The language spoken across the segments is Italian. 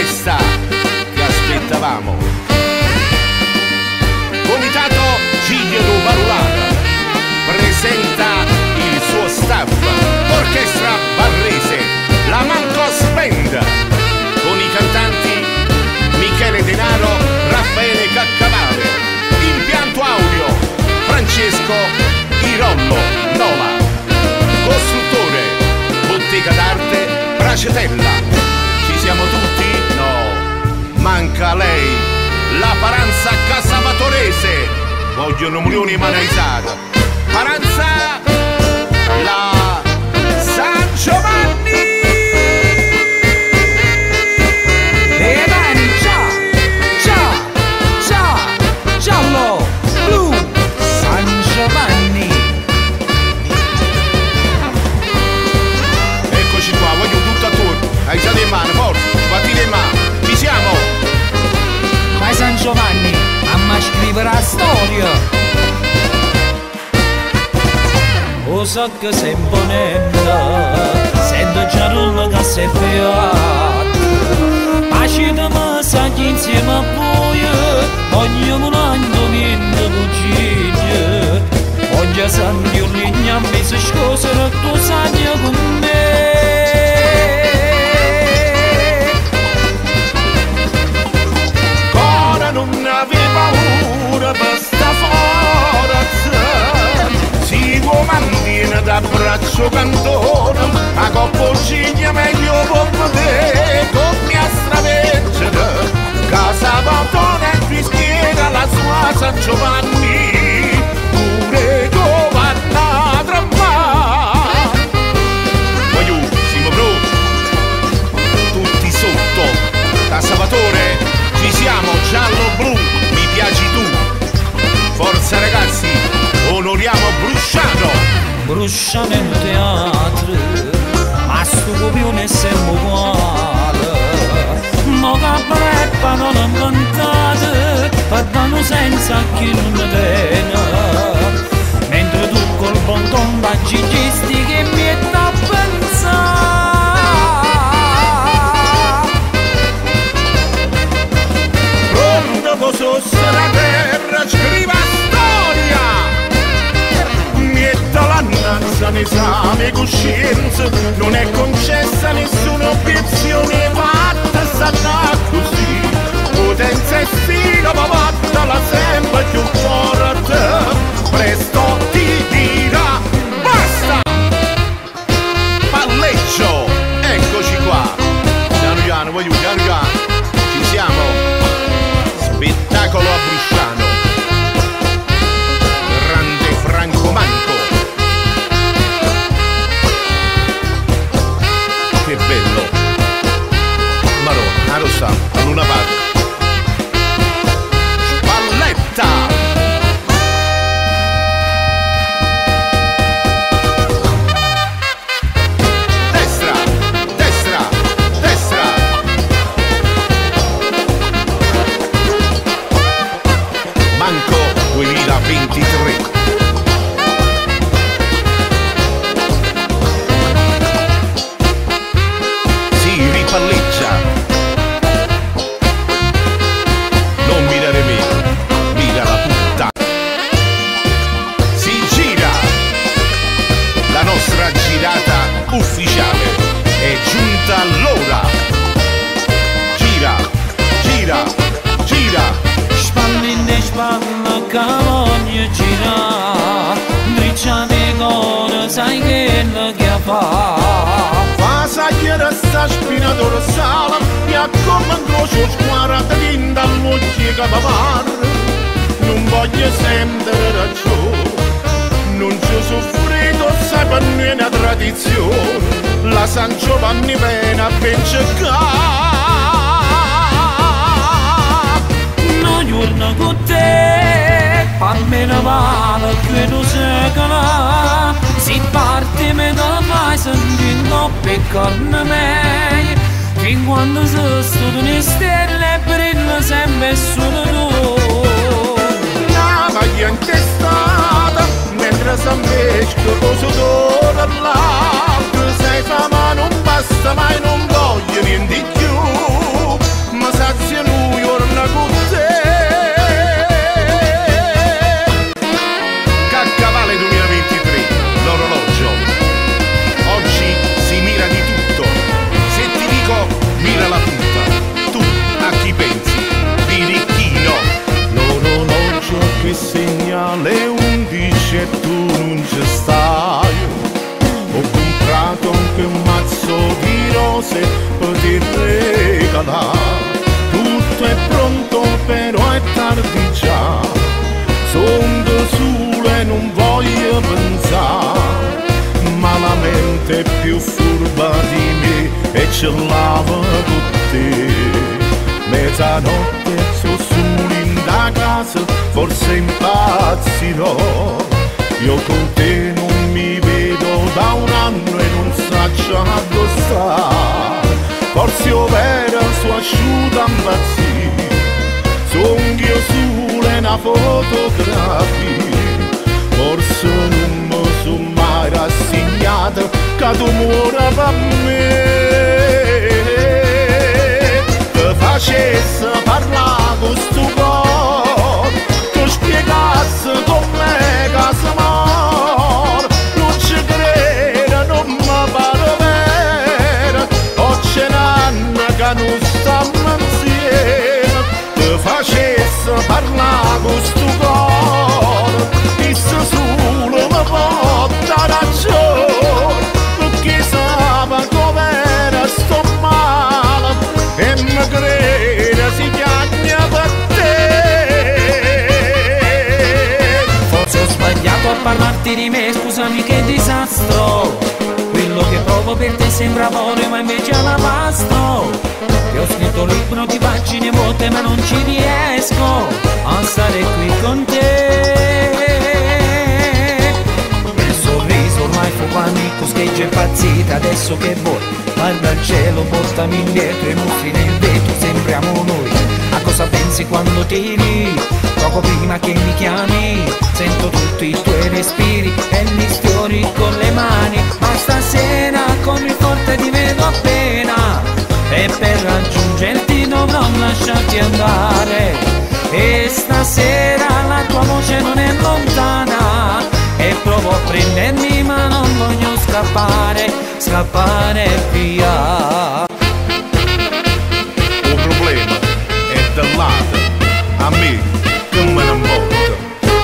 festa che aspettavamo. Comitato Giglio Barulana presenta il suo staff, orchestra barrese, la Mancos Band, con i cantanti Michele Denaro, Raffaele Caccavale, impianto audio Francesco Irollo Nova, costruttore Bottega d'Arte Bracetella. Ci siamo tutti? No, manca lei, la Paranza Casamatorese. Vogliono milioni e manaisata. Paranza, la San Giovanni. Le mani, ciao, ciao, ciao, giallo, blu, San Giovanni. Eccoci qua, voglio tutto attorno. Alzate in mano, forza, sbattite in mano. Ci siamo. Ma San Giovanni, a scrivere la storia. O so che sei imponente, sento già rulla che sei beato. Pace da me saggi insieme a voi, ognuno un anno viene cucina. Oggi senti un ligname si scosero, tu sagni con me. Ora non avevo paura per sta forza, si può mantiene d'abbraccio cantone, a coppa ciglia meglio può poter, con mia straveggere, casa bottone e vi spiega la sua San Giovanni, pure governa tremà. Voglio, siamo pronti, tutti sotto, da Salvatore, ci siamo, giallo-blu, mi piaci tu, forza ragazzi, onoriamo Brusciano. Brusciano in teatro, ma sto copione è sempre uguale. Mo che preppa non inventate, parlano senza chi non ne tiene. Mentre tu col bon ton baggi gesti che mi è da pensare. Pronto posso la terra, scriva storia. L'annanza l'esame coscienza, non è concessa nessuna obiezione, fatta sarà così. Potenza e stile, ma la sempre più forte, presto ti dirà basta. Palleggio, eccoci qua. Piano piano, voglio piano piano, ci siamo. Spettacolo a Brusciano, grande Franco Manco. Che bello, Maronna, lo sa, con una parte. Spalletta! Destra, destra, destra. Manco 2023. Palleggia, non mirare me, mira la puttana. Si gira, la nostra girata ufficiale è giunta l'ora. Gira, gira, gira. Spalline spalla che voglio girare, briccia di cuore sai che la che fa. Sagliere sta spina dorsale, mi accomando su squarata vinta all'occhio che papar. Non voglio sentire ragione, non ci soffrito, sai per noi è una tradizione. La San Giovanni viene a vincere. Una giorno con te, almeno vale che tu secolo. Si parte me da fai sentendo peccarne me. Fin quando si studiano stelle brilla sempre solo tu. Una maglia intestata, mentre si mescola cosa d'ora l'altro. Sei fama non basta mai, non voglio niente di più. cancellava con te. Mezzanotte sono solo in da casa, forse impazzirò. Io con te non mi vedo da un anno e non so dove sta. Forse io vera sono asciutta impazzire, sono io solo una fotografia. Forse non mi sono mai rassegnato che tu muori per me. Ti facesse parlare con sto cuore, ti spiegasse com'è che si muore. Non ci credo, non mi pare vero, oggi è un anno che non stiamo insieme. Ti facesse parlare con sto cuore, disse solo mi porta ragione, perché sapeva com'era sto male e mi crede si piagna per te. Forse ho sbagliato a parlarti di me, scusami che disastro. Quello che provo per te sembra amore ma invece è alabasto. Ti ho scritto un libro di pagine vuote ma non ci riesco a stare qui con te. Il sorriso ormai fu amico, scheggia impazzita, adesso che vuoi? Guarda il cielo, portami indietro, i mostri nel vetro, sembriamo noi. A cosa pensi quando tiri? Poco prima che mi chiami, sento tutti i tuoi respiri e mi sfiori con le mani. Ma stasera corri forte, ti vedo appena, e per raggiungerti dovrò lasciarti andare. E stasera la tua voce non è lontana, e provo a prendermi ma non voglio scappare, scappare via. Il problema è del lato, a me che me ne importa.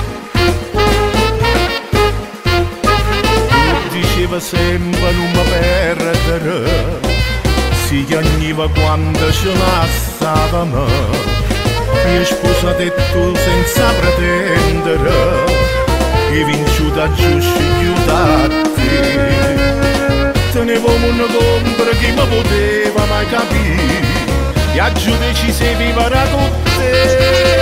Tu diceva sempre non mi perdere, si chiamava quando ce lasciavamo. Mi sposate tu senza pretendere, e vinciuta giusto da te. Tenevo un'ombra che mi poteva mai capire, e a giù decise vivere con te.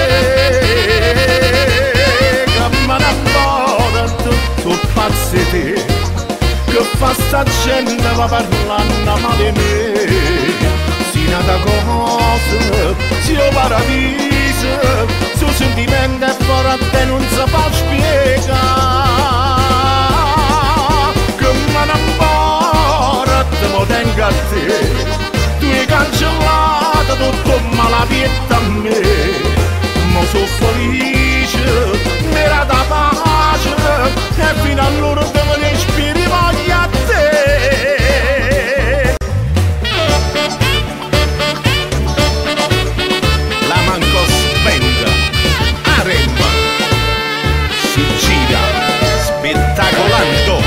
Che me ne importa, tu pazzi te, che fa sta gente va parlando male di me. Si nata cosa, si o paradiso, su sentimento è forte non si può spiegare. Che me ne importa, mo tengo a te, tu hai cancellato tutto malapietta a me. Mo sono felice, mi era da pace, e fino all'ora devo respiri voglia a te. Si gira spettacolando.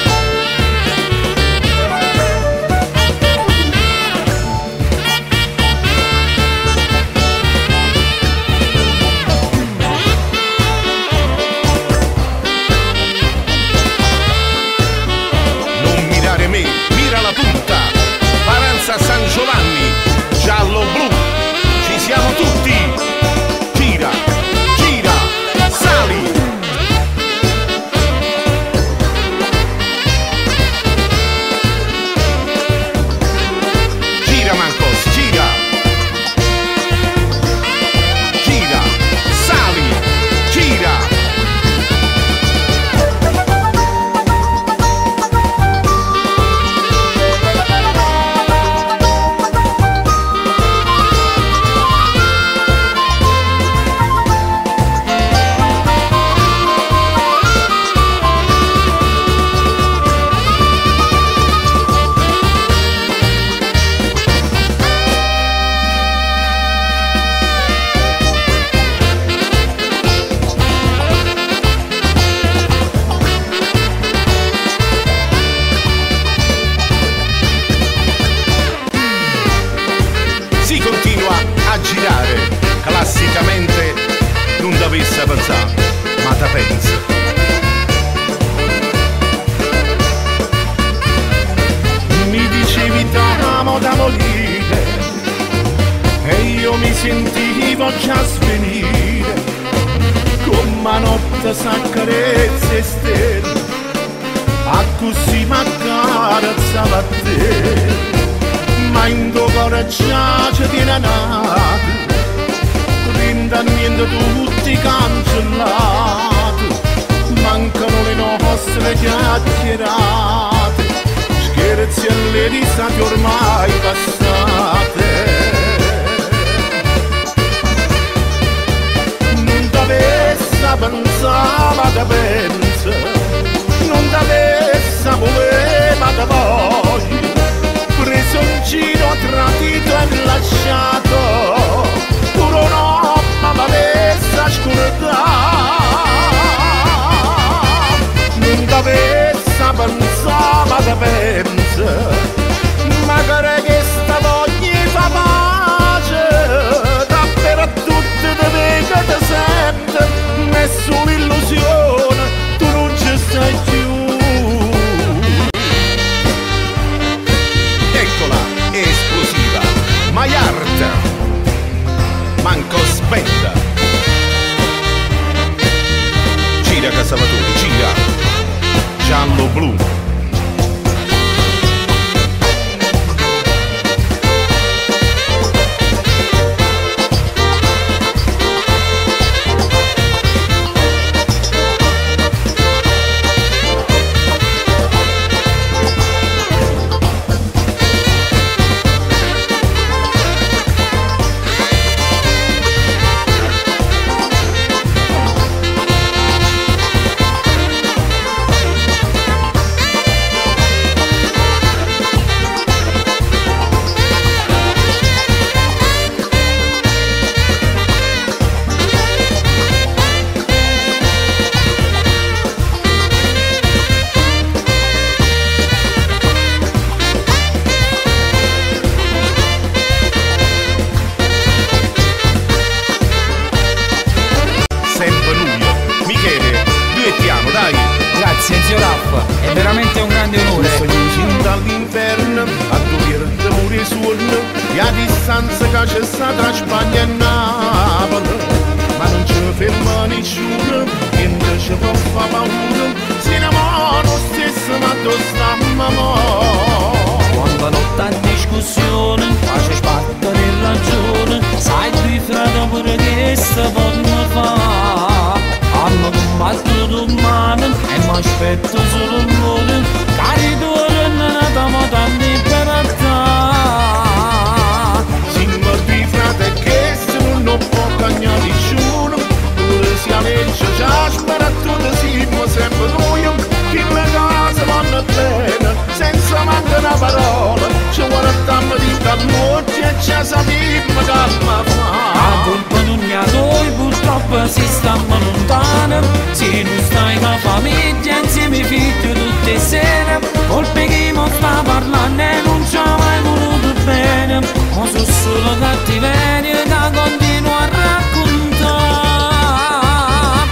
Non mirare me, mira la punta. Paranza San Giovanni, giallo blu, ci siamo tutti. Gira, gira, sali. Gira Mancos, gira. Gira, sali, gira. Classicamente non dovesse pensare, ma te pensa. Mi dicevi t'amo sentivo già svenire, come notte s'accarezza e stelle, a così m'accarezzava a te. Ma in tuo cuore già ci tiene nato, niente tutti cancellati, mancano le nostre chiacchierate, scherzi e le risate ormai passate. Non t'avesse pensava che pensa, non t'avesse voleva che voglio, preso un giro, tradito e lasciato, pure no, ma m'avesse scordato. Non t'avesse pensava che pensa, magari che sta voglia fa pace, dappertutto te vedo te sento, nessuna illusione, tu non ci stai più. Eccola, esplosiva, Maiarta, manco spenta. Gira Casavatore, gira, giallo blu. Grazie zio Raffa, è veramente un grande onore. Sogni dall'inferno a dover morire suono, e a distanza che c'è sta tra Spagna e Napoli, ma non ci ferma nessuno, niente ci può fare paura, si innamora lo stesso ma dove stiamo? Quando notte a discussione, faccio sbattere in ragione, sai tu frate pure che sta vanno fa. Hanno combattuto male e mi aspetto solo un modo, cari due non abbiamo tanta libertà. Siamo due frate che non può cagnare nessuno, pure sia legge già sparattuto, siamo sempre noi, che le cose vanno bene, senza mancare una parola, ci guardiamo di calmorti e ci sappiamo calma fa. La colpa non ne ha noi, purtroppo si stanno lontano, se non stai con la famiglia insieme figli tutte sere, colpe che mi sta parlando e non ci ha mai voluto bene, ma sono solo cattiverie da continuare a raccontare.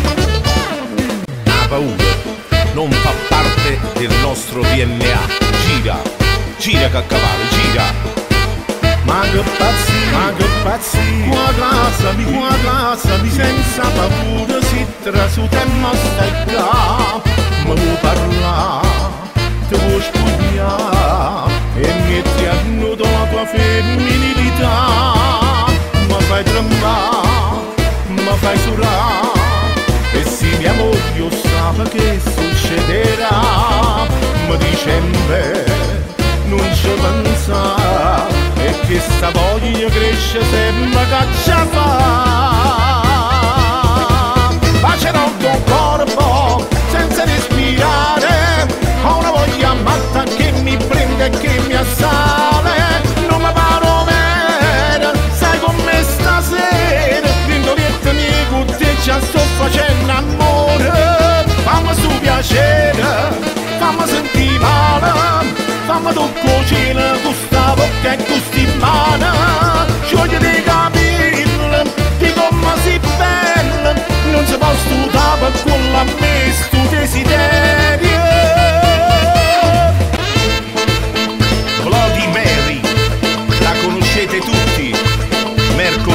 La paura non fa parte del nostro DNA, gira, gira che a cavallo, gira. Ma che pazzi, qua casa mi, senza paura si trasuta e ma stai qua, ma vuoi parlare, ti vuoi spogliare e metti a nudo la tua femminilità, ma fai tremare, ma fai surare, e se mia moglie sa che succederà, mi dice non ci pensa, e che sta voglia cresce sempre caccia fa. Bacerò il tuo corpo senza respirare, ho una voglia matta che mi prende e che mi assale, non mi paro vera, sai con me stasera, l'indolietta miei cutte già sto facendo amore, fammi su piacere, fammi sentire male, fammi tocco cielo con sta bocca e con sti mani, scioglie dei capelli, di come si bella, non si può studare con la me stu desiderio. Bloody Mary, la conoscete tutti,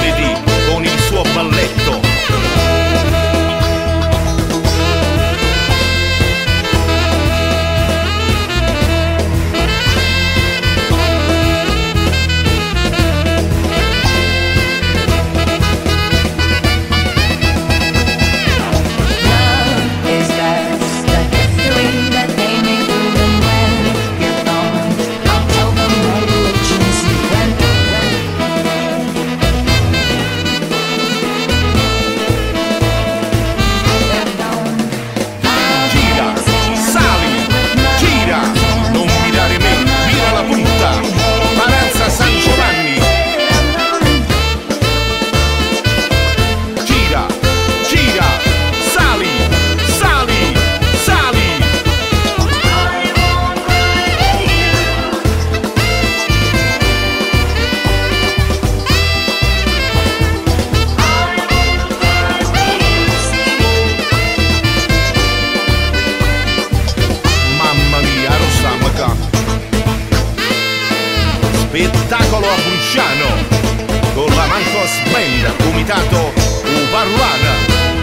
Luciano, con la Mancos Band, comitato Uparuana.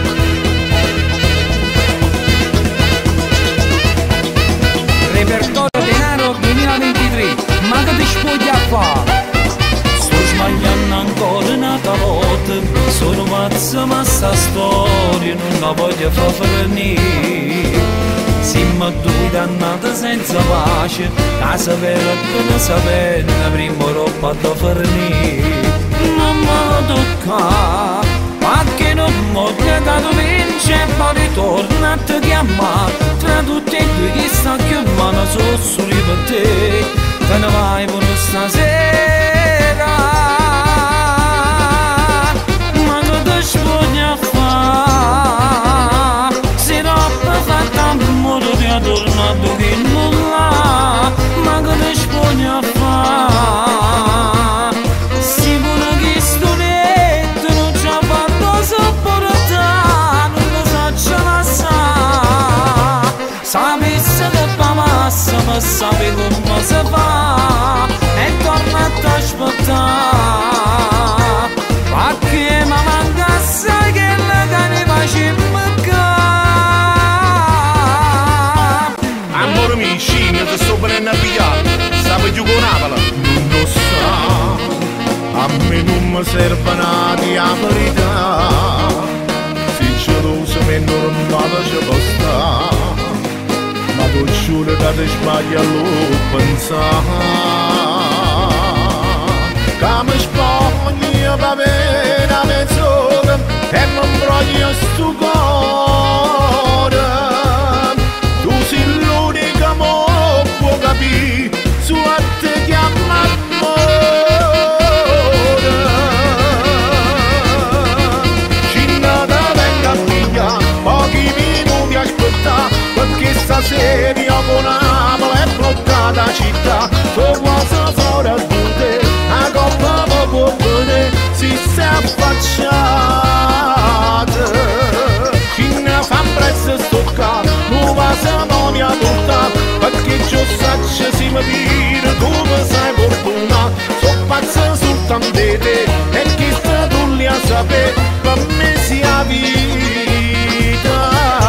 Repertorio denaro 2023, ma che ti spoglia fa? Sto sbagliando ancora un'altra volta, sono pazzo ma sta storia non la voglio far finire. Siamo due dannati senza pace, la sapere che ne sapere, prima roba da fornire. Non me lo tocca, ma che non voglio dato vince, ma ritorna a te chiamare. Tra tutti e due chi sta chiamando sono soli per te, te ne vai pure stasera. Ma che ti spoglia fa? Se roba fatta amore ti ha tornato che nulla, ma che ti spoglia fa? Sicuro che sto letto non ci ha fatto sopportare, non lo so passare. Sapesse che fa massa, ma sape come si fa, e torna a t'aspettare. Perché mi manca assai che la cane facemmo ca. Amore mio, scegli, ti sto venendo a pigliare, sape giù con Avala. Non lo sa, a me non mi serve nada la verità, se ce lo se normale ci può stare, ma tu giuro che ti sbagli a lo pensare. Che mi spogli va bene a mezz'ora e non voglio sto cuore. Tu sei l'unica mo può capire, su a te chiama amore. Cinna da venga a pigliare, pochi minuti aspettare, perché stasera io con Napoli è bloccata la città. Tu cosa fuori a te, la coppa può bene, si sta affacciata. Cinna fa un prezzo stoccato, non va siamo mia tutta, perché già saccia si mi dire come sei fortunato. So pazzo soltanto di te, e chi sta tu li a sapere, per me sia vita.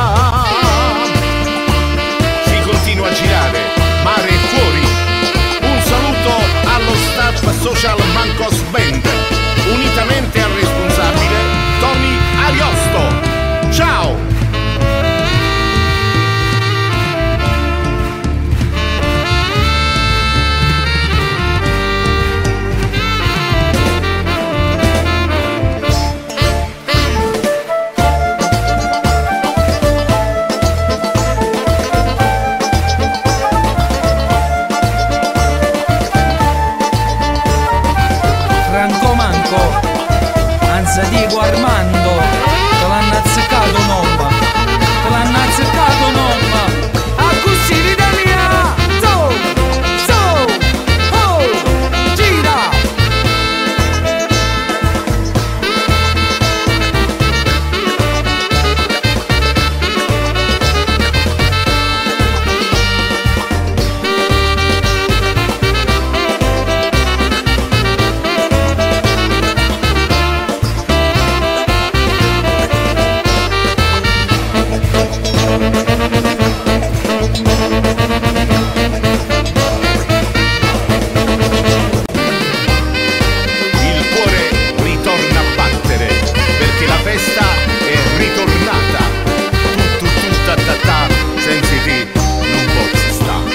Si continua a girare, mare e fuori. Un saluto allo staff social Mancos Band, unitamente al responsabile Tony Ariosto. Ciao! Franco Manco, anzi Diego Armando, te l'hanno azzeccato nomma, te l'hanno azzeccato nomma, a così l'Italia, so, oh, gira! Il cuore ritorna a battere, perché la festa è ritornata. Ta ta ta, senza te non posso stare.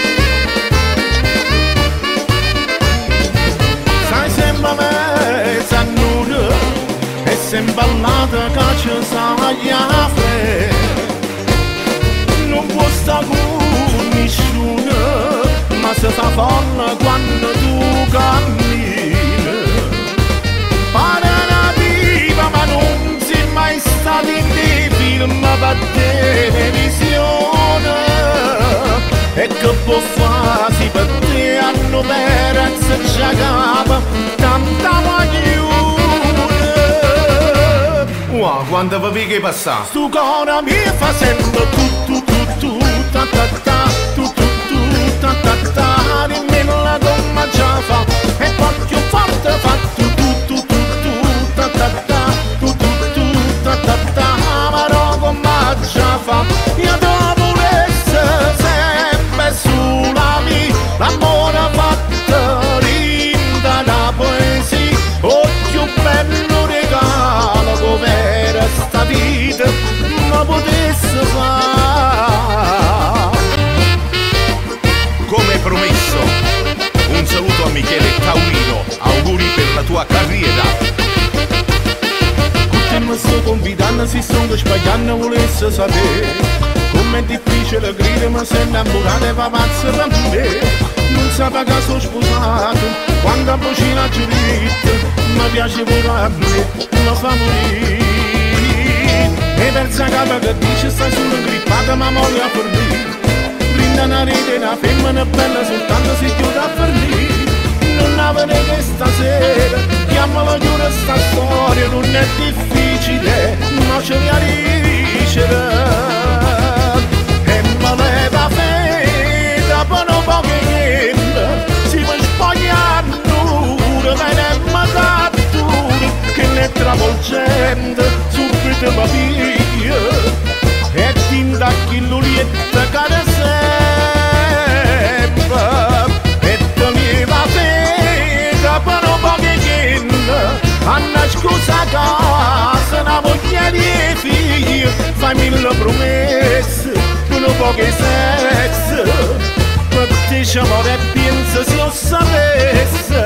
Sai sempre mezza nuda, e sempre ballata che ci sai a fare. Non può stare con nessuno, ma si fa folla quando tu cammini. Pare una diva ma non sei mai stato in dei film per televisione. E che può farsi per te hanno perso già capo, tanta maglione. Wow, quando vi che passa? Stu cuore mi fa sempre tu ta ta ta, tu ta ta ta, dimmi la gomma già fa, e poi più forte fa quando sbagliando volesse sapere come è difficile credere ma sei innamorato e va pazzo per me. Non sapeva che sono sposato quando a cucina giurito mi piace pure a me, mi fa morire. E pensa che dice sta solo ingrippata ma moglie a fornire. Brinda una rete una femmina bella soltanto si chiude a fornire. Non avete stasera, chiamala giuro sta storia, non è difficile, ma ce la riceve. E me leva fede, dopo un po' che si può spogliare l'ora, viene mattura, che ne travolgente, subito va via, e tinta chi l'ulietta cade sempre. Però poche hanno scusa casa, una voglia di figli, fai mille promesse, non poche sesso, per te c'è amore e pensa se lo sapesse.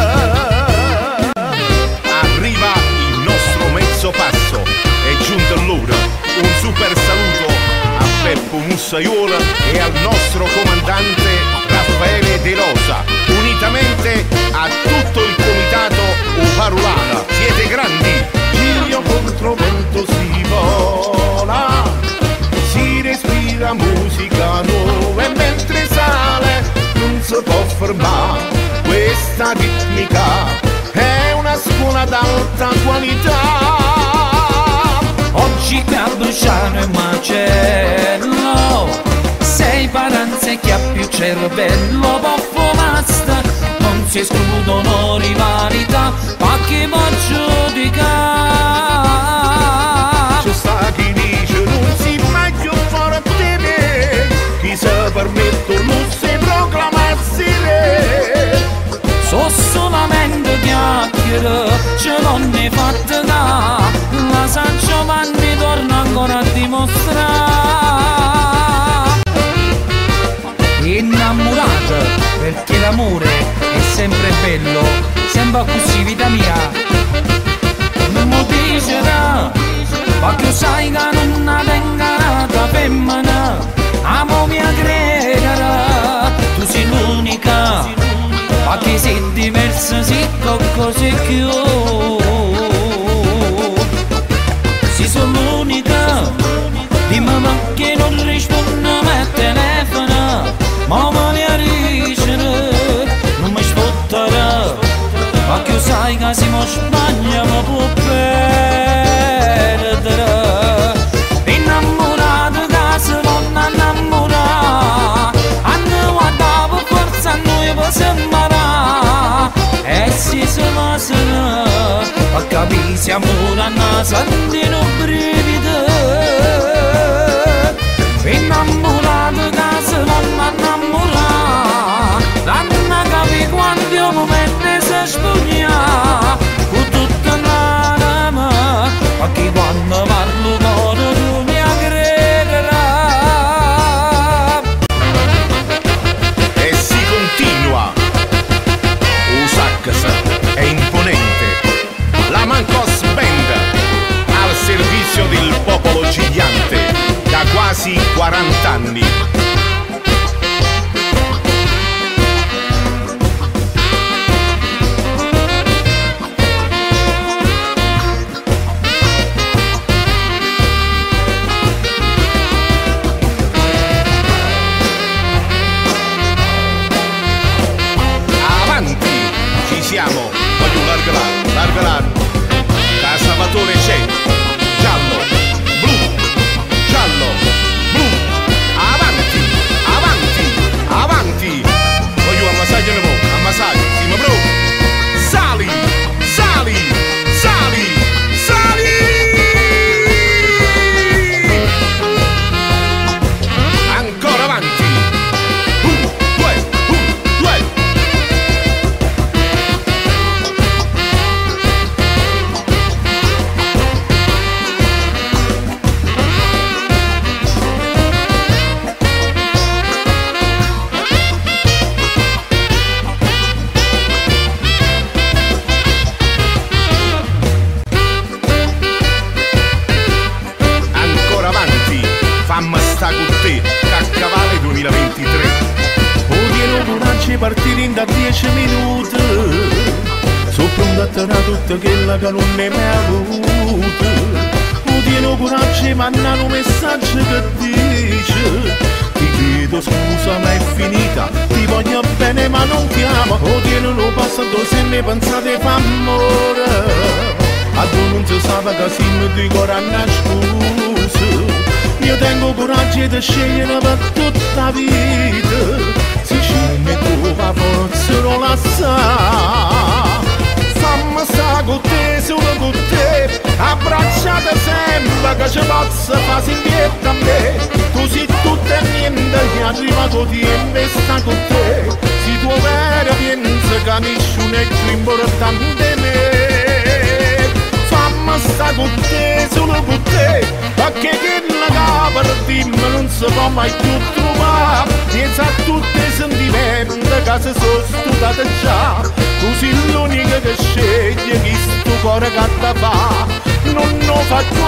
Arriva il nostro mezzo passo, è giunta l'ora, un super saluto a Peppo Mussaiola e al nostro comandante Raffaele De Rosa, unitamente a tutto il comitato Uparulana. Siete grandi! Io contro vento si vola, si respira musica nuova e mentre sale non si può fermare. Questa ritmica è una scuola d'alta qualità. Oggi che a Bruciano e Macello sei paranze che ha più cervello, poffo masta, non si escludono rivalità, ma chi può giudicare? C'è sta chi dice non si mai più forte di me, chi si permette non si proclamarsi re. So solamente chiacchiere, ce l'ho ne fatta da, la San Giovanni torna ancora a dimostrare. Innamorata, perché l'amore è sempre bello, sembra così vita mia. Non mi dicerà, ma che sai che non tenga nata femmina, amo mia credere, tu sei l'unica, ma che sei diversa, sei così più. Sei solo l'unica, dimmi perché non rispondi al telefono. Ma me ne ricere, non mi sfotterà, ma che sai che siamo Spagna mi può perdere. Innamorato che si vanno innamorare, hanno guardato forza a noi per sembrare. E se si passano, a capire se amore hanno sentito brivido. Innamorato che si vanno innamorare, danno capire quando momenti si spugna, con tutta l'anima, ma chi quando parlo d'oro tu mi crederà. E si continua. Sax è imponente, la Mancos Band al servizio del popolo gigliante da quasi 40 anni. Siamo, voglio largare, Casavatore c'è, giallo, blu, avanti, fammi sta con te, Caccavale 2023. Odiano coraggio partire in da 10 minuti, so pronto a tenere tutto quello che non ne mai avuto. Odiano coraggio mandare un messaggio che dice: ti chiedo scusa ma è finita, ti voglio bene ma non ti amo. Odiano lo passato se ne pensate fa amore, a tu non si sa che si mi dico una scusa. Io tengo coraggio di scegliere per tutta la vita, se ci metto la forza non la sa. Fammi sta con te, solo con te, abbracciate sempre che ci possa fare sindietro a me. Tu sei tutto e niente, che è arrivato tempo e sta con te. Si tuo vero pensa che nessuno è più importante di me. Fammi sta con te, solo con te, perché che la per dimmi non si può mai più trovare. Pensa a tutti i sentimenti che si sono stati già. Tu sei l'unica che sceglie chi sto cuore che ti fa, non lo faccio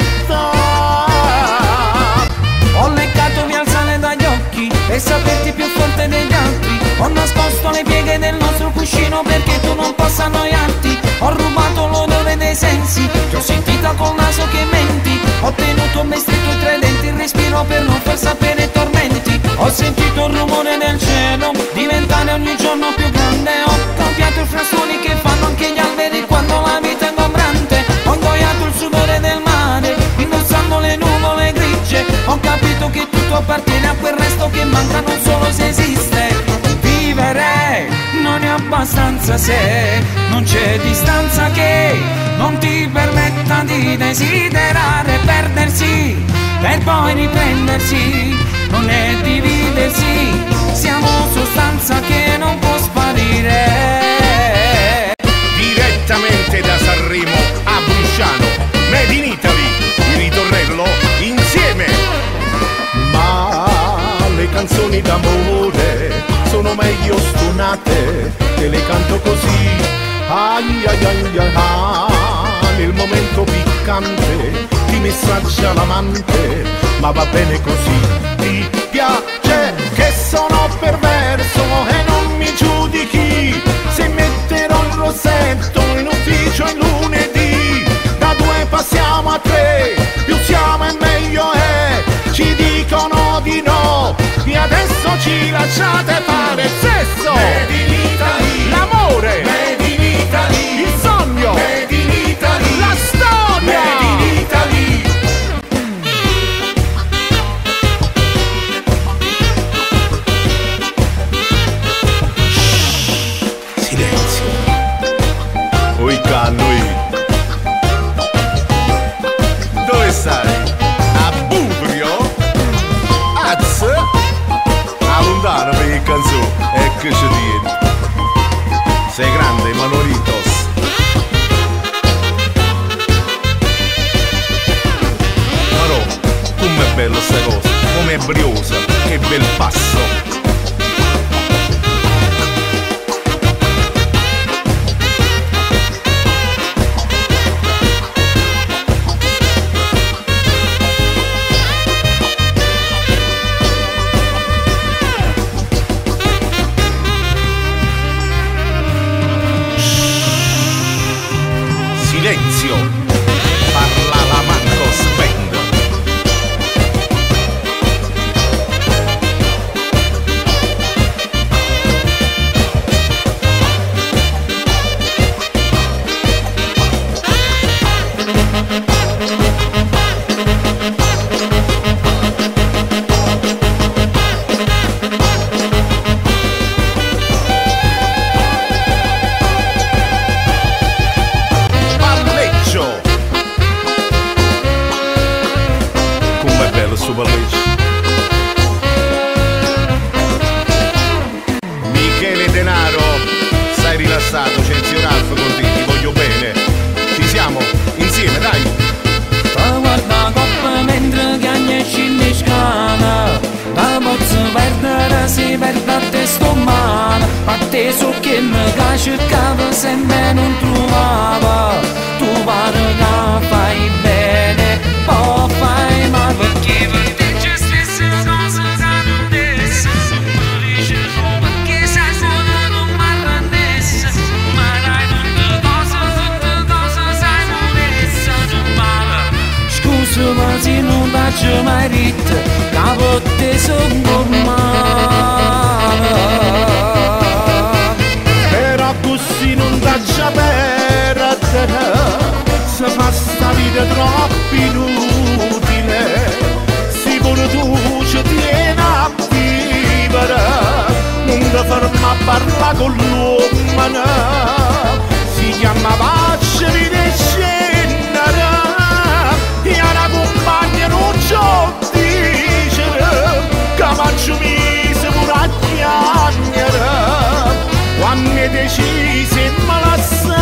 aspettare. Ho leccato via il sale dagli occhi e saperti più forte degli altri. Ho nascosto le pieghe del nostro cuscino perché tu non possa annoiarti. Ho rubato l'odore dei sensi, ti ho sentita col naso che menti. Ho tenuto me stretto tra i denti il respiro per non far sapere i tormenti. Ho sentito il rumore del cielo diventare ogni giorno più grande. Ho cambiato i frasoni che fanno anche gli alberi quando la vita è ingombrante. Ho ingoiato il sudore del mare indossando le nuvole grigie. Ho capito che tutto appartiene a quel resto che manca non solo se esiste. Vivere non è abbastanza se non c'è distanza che non ti permetta di desiderare. Perdersi per poi riprendersi non è dividersi, siamo sostanza che non può sparire. Direttamente da Sanremo a Brusciano, Made in Italy, il ritornello insieme. Ma le canzoni d'amore sono meglio stonate, te le canto così, ai ai ai ai ai, nel momento piccante ti messaggia l'amante, ma va bene così. Ti piace che sono perverso e non mi giudichi se metterò il rossetto in ufficio il lunedì. Da 2 passiamo a 3, più siamo e meglio è, ci dicono di no e adesso ci lasciate fare il sesso. Made in Italy, L'amore, Made in Italy, il sogno, Made in Italy, la storia. Made in Italy. Silenzio. Oi cannui, dove stai? A Budrio? Azz? A lontano per il canzone, e che ci tieni? Sei grande Manolitos. Però, com'è bella sta cosa, com'è briosa, che bel passo. Silenzio, parla la manco spendo. Palleggio, com'è bello sto palleggio. Michele Denaro, stai rilassato, Cenzio Ralph con te, ti voglio bene. Ci siamo, insieme, dai. Sta guarda coppa mentre chiagna e scende scala. Da pozzo perdere si perde a te sto male. A te so che mi cercava sempre non trovava. Tu pare che fai bene, poi fai male perché per te c'è mai ritto, capo te son gommata. Però così non taccia perdere, se fa sta vita troppo inutile, si pure tu ci tieni a vivere, non ti ferma a parlare con l'uomo, si chiama pace vita e scendere, e una compagna non c'ho dicere, che faccio mise pure a chiagnere, quando mi decisi e me la sa.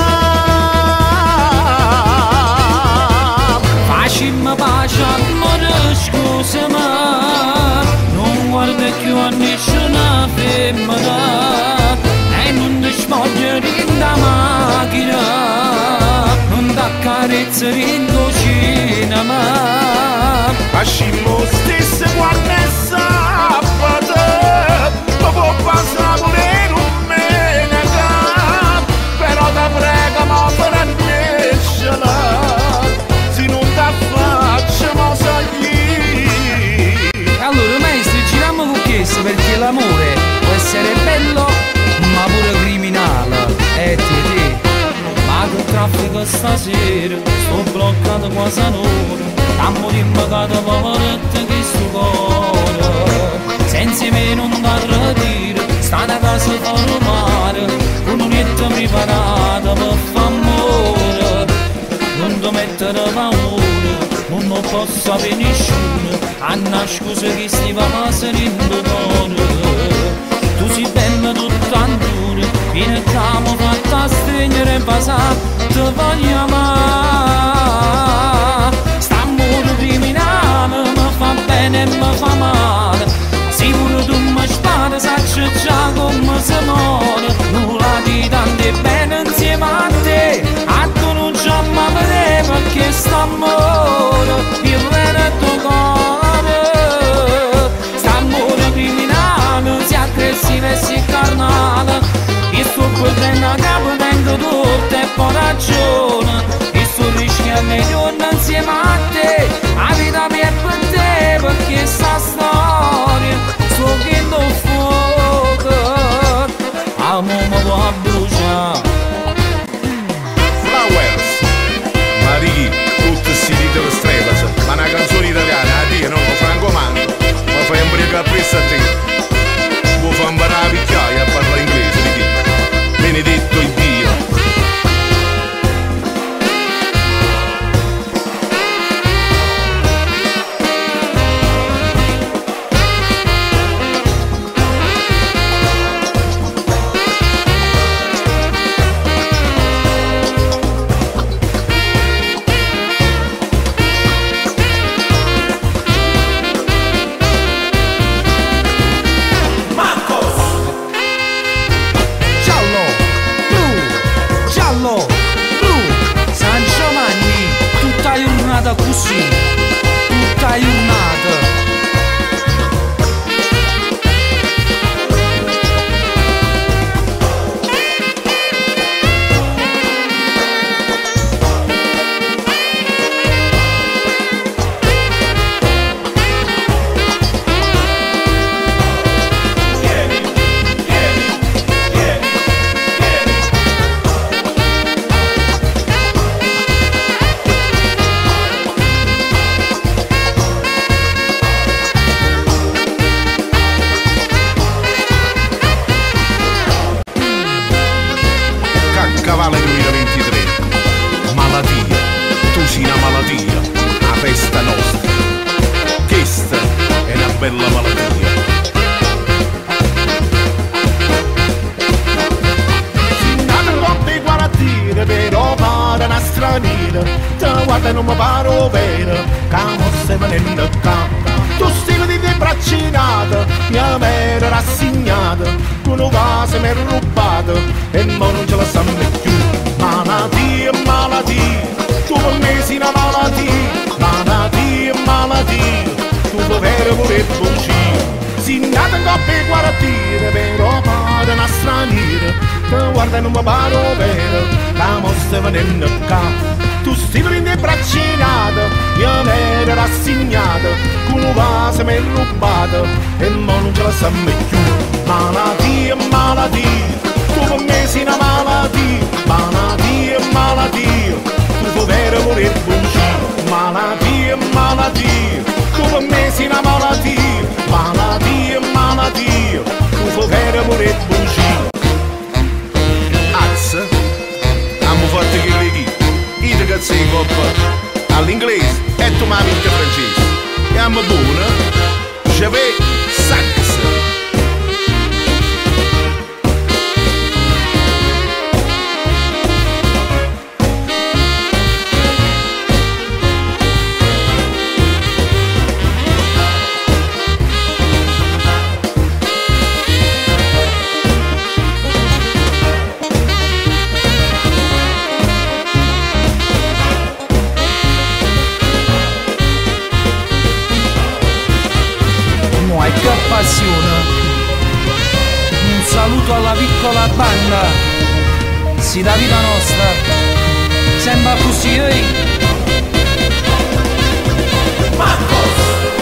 Facimmo pace, amore, scusami, non guarda più a nessuna femmina e non ti sfogliare in da macchina, non ti accarezzare in cucina. Facimmo stesso quando è sabato, ma può passare pure domenica, però ti prego ma per annescela, se non ti facciamo salire. Allora maestro, giriamo con questo perché l'amore può essere bello ma pure criminale. Te, ma che traffico stasera, sto bloccato quasi un'ora, stiamo rimboccato poverette che sto cuore, senza me non da radire, sta da casa fuori mare, con un'etta preparata per fare amore, non ti mettere paura, non posso avere nessuno, Anna scusa che stai passando in cuore. Tu sei bella tutta ancora, vieni che mi fatta stringere e passare, ti voglio amare. St'amore criminale mi fa bene e mi fa male, sicuro tu mi spari, sacci già come si muore. Nulla di tanto bene insieme a te, a tu non già mi vedere perché st'amore io viene a tuo cuore. St'amore criminale si aggressivo e si carnale, e sto prendendo a capo tengo tutto e poi ragione, e sto rischiando i giorni insieme a te, la vita mia è per te perché sta storia sto chiedendo fuoco, amo mi può bruciare. Flowers, Marì, tutti si dicono Strevas, ma una canzone italiana, a dire no, francomando, ma fai un briga appresso a te, vuoi fare imparare a picchiare e a parlare inglese, di te, benedetto il Dio. Così, tutta giornata. Cavallo 2023, malattia, tu sei una malattia, la festa nostra, questa è una bella malattia. Si nata coppe guardire, però pare una straniera, te guarda e non mi pare vero, che mo stai venendo qua. Tu stai di te braccinata, mia vera rassegnata, uno vaso mi è rubato e mo non ce la sanno più. Malattia, malattia, tu per me sei una malattia, malattia, malattia, tu per vero pure bugie. Si nata in coppia e guardire, però pare una straniera, te guarda e non mi pare vero, che mo stai venendo qua. Tu stai di te braccinata, mia vera rassegnata, casa mi è rubata e mo non ce la stanno più. Malattia, malattia, tu per me sei una malattia. Malattia, malattia, tu povero morire bugie. Malattia, malattia, tu per me sei una malattia. Malattia, malattia, tu povero morire bugie. Az, abbiamo fatto che le chi, ite che sei coppa all'inglese e tu mi hai vinto francese. E abbiamo buona, je vais sax. Che passione, un saluto alla piccola banda, si da vita nostra, sembra così, Marcos!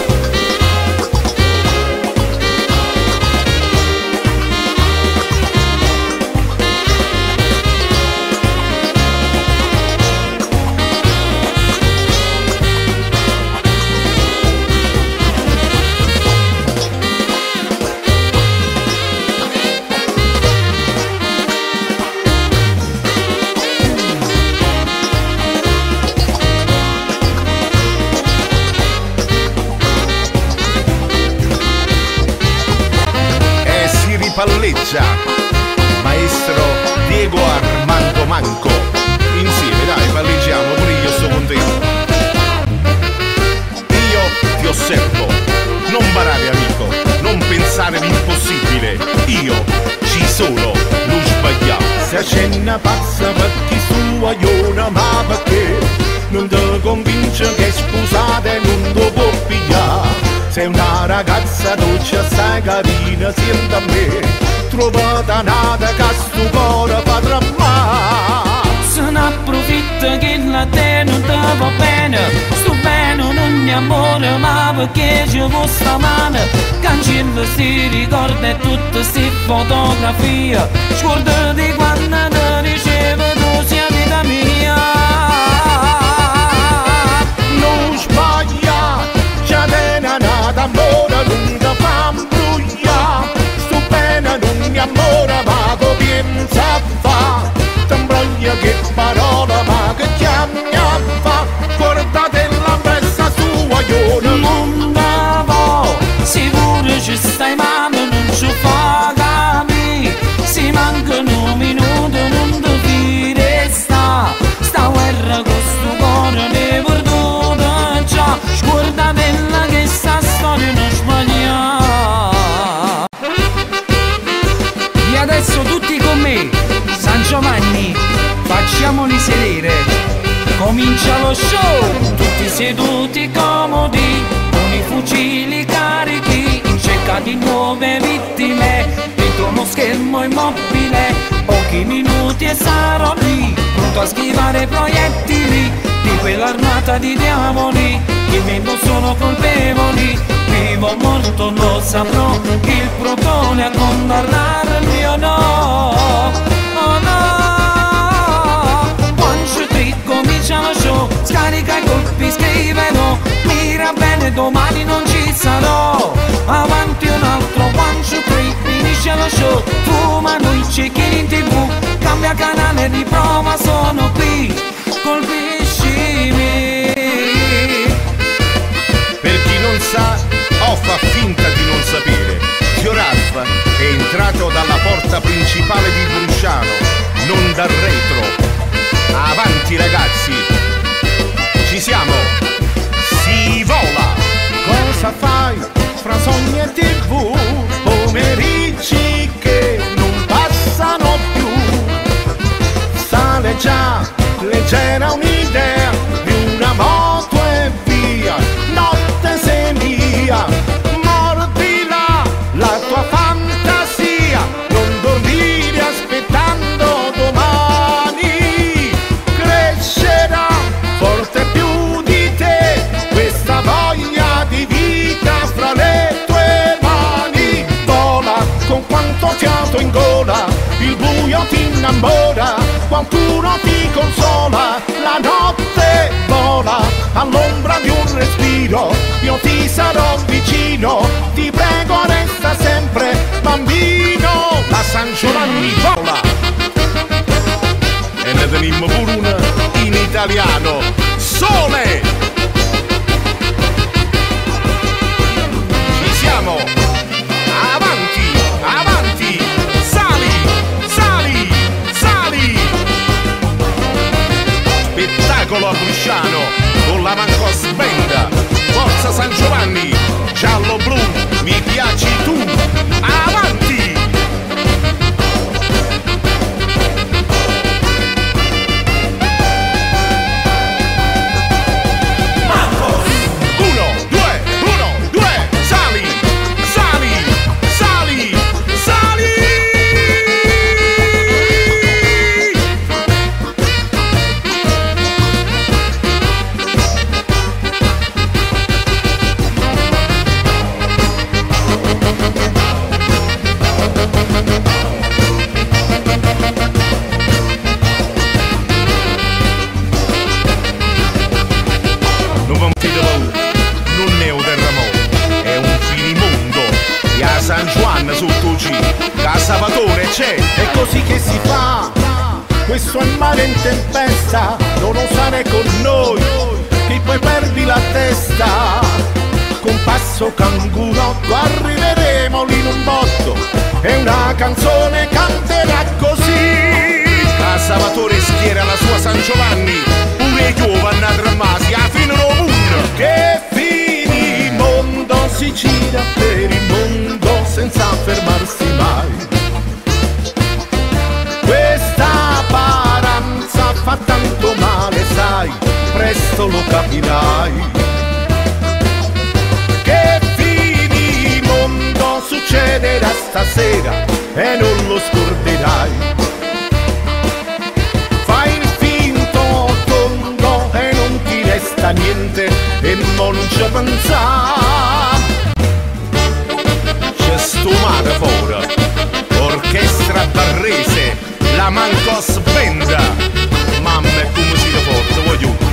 Palleggia, maestro Diego Armando Manco. Insieme dai, palleggiamo, pure io sto contento. Io ti osservo, non barare amico, non pensare l'impossibile. Io ci sono, non sbagliamo. Se c'è una pazza perché sua iona, ma perché non ti convince che sposate non ti può pigliare. Sei una ragazza dolce assai carina, senta a me, trovata nata che sto cuore fa tramare. Se ne approfitta che la te non ti va bene, sto bene non è amore, ma perché ci vuole sta mano. Cancella sti ricordi e tutte sti fotografie, scordati quando ti ricevo tu sia vita mia. Non sbaglia, già te ne nata amore, non ti fa imbrugliare. Sto bene non è amore, ma che pensa a fa. Ti imbroglia che parola, ma che chiami a fa. Guardate la messa sua iona. Non da vo, sicuro ci stai male, non ci fa capire. Si mancano minuti, non ti fide sta guerra con sto cuore ne perduto già. Guardatela che sta storia non sbaglia. E adesso tutti con me, San Giovanni, facciamoli sedere. Comincia lo show, tutti seduti comodi, con i fucili carichi, in cerca di nuove vittime, dentro uno schermo immobile, pochi minuti e sarò lì, pronto a schivare proiettili, di quell'armata di diavoli, che meno sono colpevoli, vivo o morto lo saprò, il protone a condannare il mio no, oh no. Comincia lo show, scarica i colpi, scrivelo, mira bene, domani non ci sarò. Avanti un altro, 1, 2, 3, finisce lo show, fumano i cecchini in tv, cambia canale, riprova, sono qui, colpiscimi. Per chi non sa o fa finta di non sapere, Zio Ralph è entrato dalla porta principale di Brusciano, non dal retro. Avanti ragazzi, ci siamo, si vola! Cosa fai fra sogni e tv? Pomeriggi che non passano più. Sale già leggera un'idea di una moto e via. Notte sei mia, mordila la tua fantasia. Non dormire aspettando domani. Crescerà forte più di te questa voglia di vita fra qualcuno ti consola, la notte vola all'ombra di un respiro, io ti sarò vicino, ti prego resta sempre bambino. La San Giovanni vola e ne tenimmo pure una in italiano, Sole! Ci siamo! Avanti, avanti, sali, sali, sali! Spettacolo a Brusciano con la Mancos Band, forza San Giovanni, giallo blu, mi piaci tu, avanti! San Juan sotto G, Salvatore c'è. È così che si fa, questo è mare in tempesta, non osare con noi, che poi perdi la testa. Con passo canguro arriveremo lì in un botto, e una canzone canterà così. Salvatore schiera la sua San Giovanni, pure io vanno a drammasi, a fine un che fini mondo si gira per il mondo senza fermarsi mai. Questa paranza fa tanto male, sai, presto lo capirai. Che fini mondo succederà stasera e non lo scorderai. Fai il finto tondo e non ti resta niente e non ci pensare. Sto mare fuori, orchestra barrese, la Mancos Band, mamma è come si forte, voglio.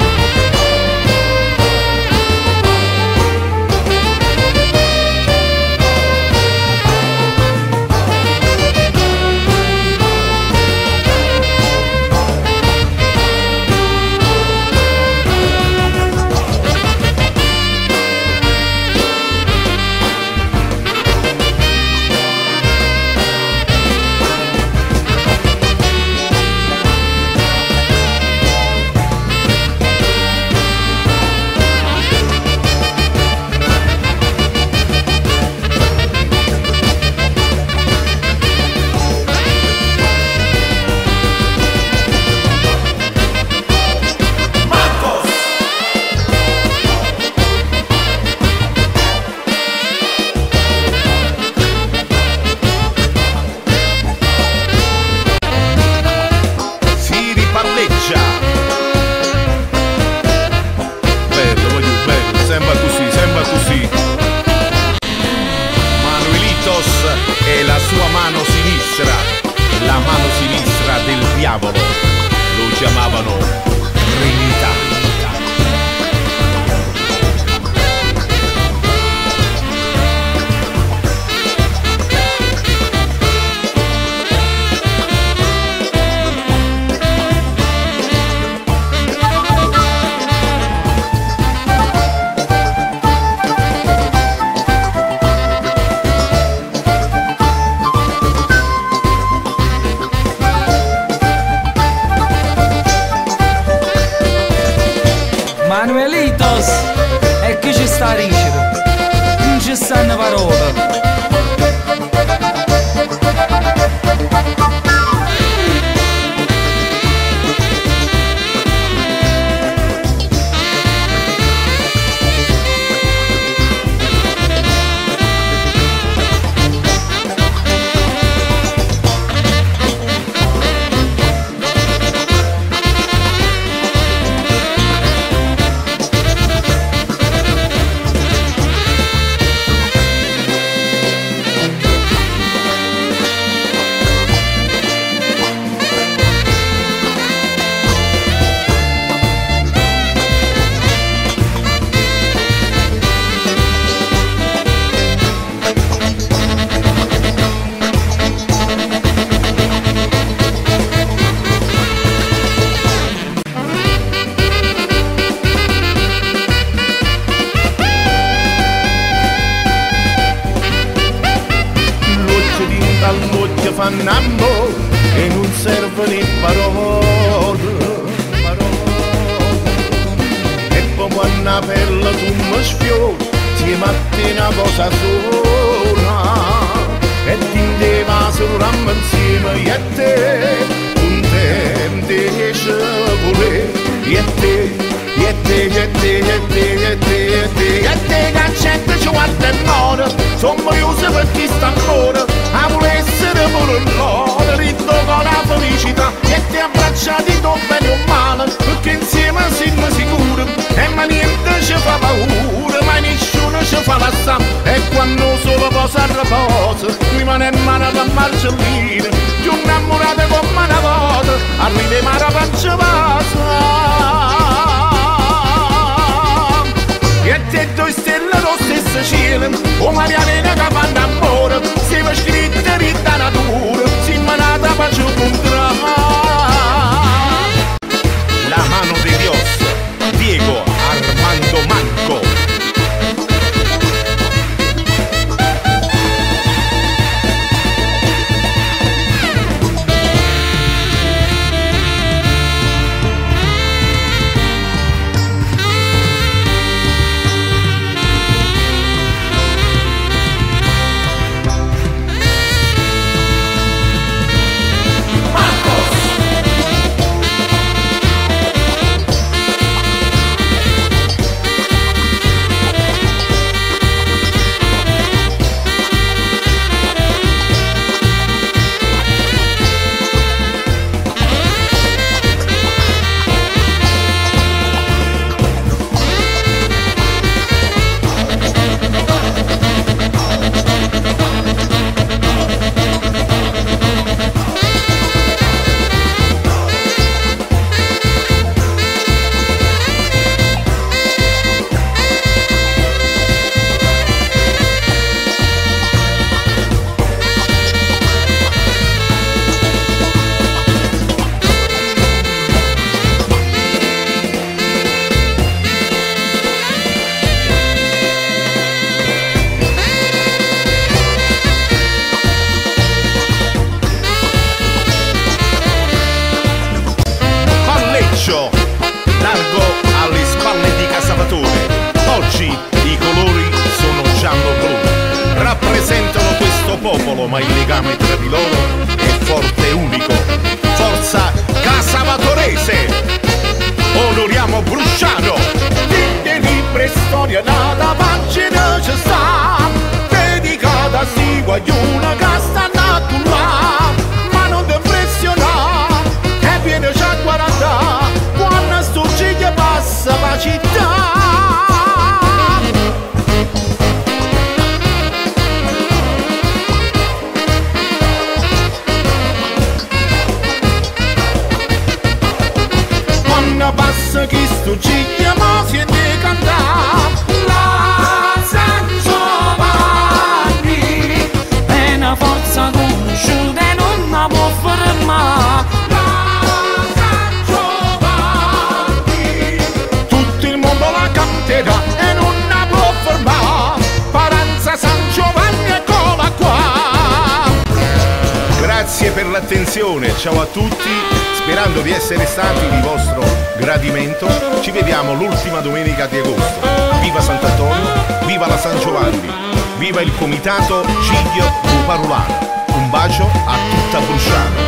E la sua mano sinistra, la mano sinistra del diavolo, lo chiamavano Trinità. Manuelitos, e chi ci sta a dicere? Non ci stanno parole. fanno e non servono le parole. E poi quando la pelle tu mi sfiori, si mette una cosa sola e ti indeva solo insieme io e te, un tempo esce volere, io e te, io e te, io e te, io e te, io e te, io e te, io e te, che gente ci guarda e muore, sono curioso per chi sta ancora, a voler essere pure loro, rido con la felicità, e ti abbracciati tu bene o male, perché insieme siamo sicuri, e ma niente ci fa paura, ma nessuno ci fa la stampa, e quando solo posa a riposo, rimane in mano per marcellina, più innamorate come una volta, arriviamo alla pancia passa. E te due stelle lo stesso cielo, o Marianina che fanno amore, siamo scritti ritta natura, siamo nata pace contrario. La mano de Dios, Diego Armando Manco. Largo alle spalle di Casavatore. Oggi i colori sono giallo-blu, rappresentano questo popolo, ma il legame tra di loro è forte e unico. Forza casavatorese, onoriamo Brusciano. Tinte libri storia nata pagina ci sta, dedicata a sti guaglione che sta nato là, ma non ti impressionare, che viene già a guardare, quando sto ciglia passa la città. Quando passa chi sto ciglia ma siete cantare la San Giovanni, è una forza conosciuta e non la può fermare. la San Giovanni, tutto il mondo la canterà e non la può fermare. Paranza San Giovanni, eccola qua. Grazie per l'attenzione, ciao a tutti. Sperando di essere stati di vostro gradimento, ci vediamo l'ultima domenica di agosto. Viva Sant'Antonio, viva la San Giovanni, viva il comitato Ciglio Buparulano. Un bacio a tutta Brusciano.